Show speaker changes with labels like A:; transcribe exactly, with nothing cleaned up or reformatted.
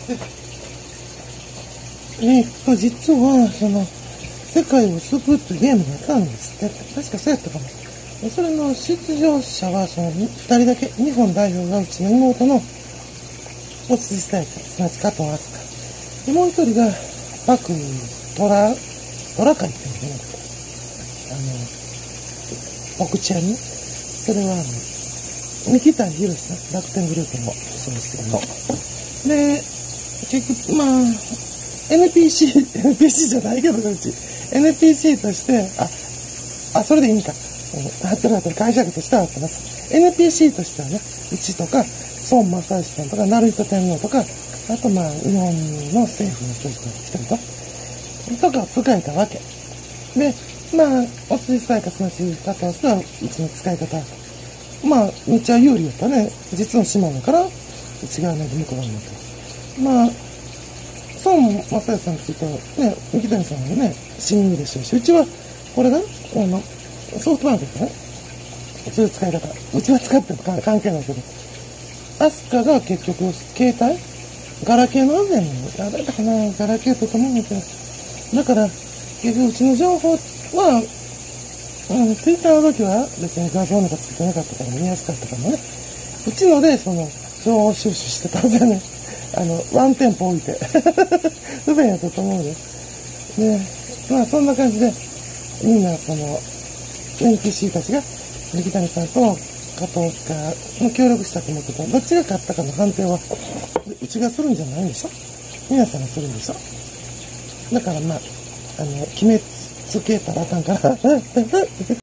A: えっと、実は、その、世界を救うってゲームがあったんですって。確かそうやったかも。それの出場者は、その、二人だけ、日本代表がうちの妹の、おつじさやか、すなわち加藤飛鳥。で、もう一人が、パク、トラ、トラカイって言うんだけど、あの、僕ちゃんね。それは、あの、三木谷博さん、楽天グループのそうですけど。で、結局、まあ、エヌピーシー、エヌピーシー じゃないけど、うち。エヌピーシー として、あ、あ、それでいいんか。はってるはってる解釈としては合ってます。エヌピーシー としてはね、うちとか、孫正義さんとか、成人天皇とか、あとまあ、日本の政府の人々、人々とか使えたわけ。で、まあ、おつじさやかすなし加藤さんは、うちの使い方。まあ、めっちゃ有利だったね。実の島だから、内側の向こう側になってます。まあ、孫正義さんについては、ね、三木谷さんもね、親友でしょうし、うちは、これが、あの、ソフトバンクですね。そういう使い方。うちは使っても関係ないけど。アスカが結局、携帯ガラケーの安全に、誰だかな、ガラケーとと思うんだけど。だから、結局うちの情報は、うん、ツイッターの時は別に画像なんかつけてなかったから見やすかったかもね。うちので、その、情報収集してたんじゃね。あの、ワンテンポ置いて。不便やったと思うよ。ね。まあ、そんな感じで、みんな、その、エヌピーシー たちが、三木谷さんと加藤スカの協力したと思ってた。どっちが勝ったかの判定は、うちがするんじゃないんでしょ？皆さんがするんでしょ？だからまあ、あの、決めつけたらあかんから。